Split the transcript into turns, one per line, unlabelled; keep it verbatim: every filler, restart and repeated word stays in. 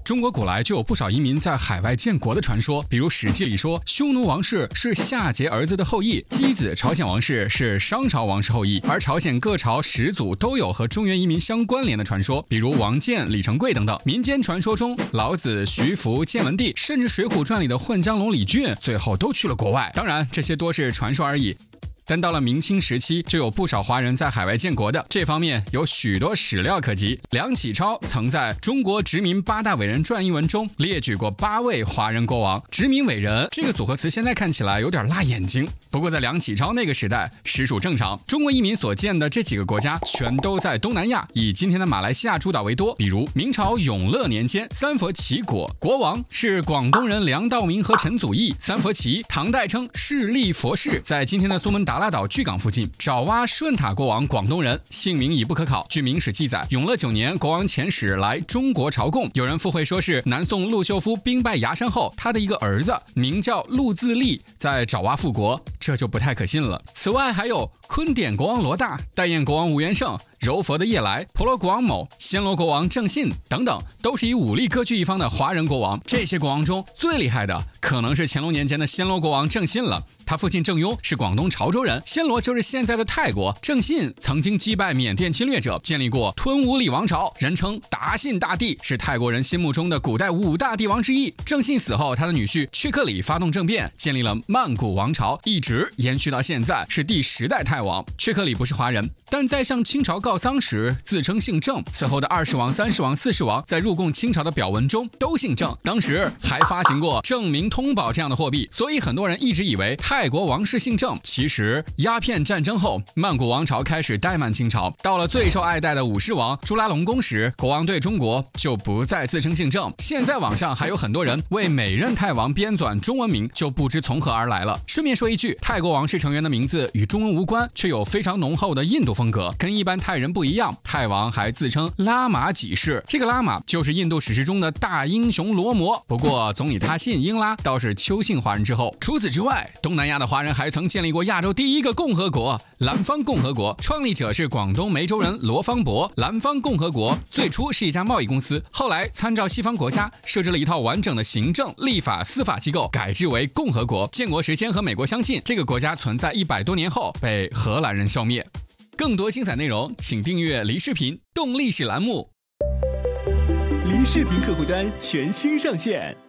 中国古来就有不少移民在海外建国的传说，比如《史记》里说匈奴王室是夏桀儿子的后裔，箕子朝鲜王室是商朝王室后裔，而朝鲜各朝始祖都有和中原移民相关联的传说，比如王建、李成桂等等。民间传说中，老子、徐福、建文帝，甚至《水浒传》里的混江龙李俊，最后都去了国外。当然，这些多是传说而已。但到了明清时期，就有不少华人在海外建国的，这方面有许多史料可及。梁启超曾在《中国殖民八大伟人传》一文中列举过八位华人国王。殖民伟人这个组合词现在看起来有点辣眼睛，不过在梁启超那个时代实属正常。中国移民所建的这几个国家全都在东南亚，以今天的马来西亚诸岛为多。比如明朝永乐年间，三佛齐国国王是广东人梁道明和陈祖义。三佛齐唐代称势力佛氏，在今天的苏门答腊岛巨港附近。爪哇顺塔国王广东人，姓名已不可考。据明史记载，永乐九年，国王遣使来中国朝贡，有人附会说是南宋陆秀夫兵败崖山后，他的一个儿子名叫陆自立，在爪哇复国，这就不太可信了。此外还有昆典国王罗大、代燕国王吴元胜、柔佛的叶来、婆罗国王某、暹罗国王郑信等等，都是以武力割据一方的华人国王。这些国王中最厉害的可能是乾隆年间的暹罗国王郑信了。他父亲郑雍是广东潮州人，暹罗就是现在的泰国。郑信曾经击败缅甸侵略者，建立过吞武里王朝，人称达信大帝，是泰国人心目中的古代五大帝王之一。郑信死后，他的女婿阙克里发动政变，建立了曼谷王朝，一直延续到现在，是第十代泰王。阙克里不是华人，但在向清朝告丧时自称姓郑。此后的二世王、三世王、四世王在入贡清朝的表文中都姓郑，当时还发行过郑明通宝这样的货币，所以很多人一直以为泰国王室姓郑。其实鸦片战争后，曼谷王朝开始怠慢清朝，到了最受爱戴的五世王朱拉隆功时，国王对中国就不再自称姓郑。现在网上还有很多人为每任泰王编纂中文名，就不知从何而来了。顺便说一句，泰国王室成员的名字与中文无关，却有非常浓厚的印度风格，跟一般泰人不一样。泰王还自称拉玛几世，这个拉玛就是印度史诗中的大英雄罗摩，不过总以他姓英拉，倒是邱姓华人之后。除此之外，东南亚的华人还曾建立过亚洲第一个共和国——兰方共和国，创立者是广东梅州人罗芳伯。兰方共和国最初是一家贸易公司，后来参照西方国家设置了一套完整的行政、立法、司法机构，改制为共和国。建国时间和美国相近，这个国家存在一百多年后被荷兰人消灭。更多精彩内容，请订阅黎视频动历史栏目。
黎视频客户端全新上线。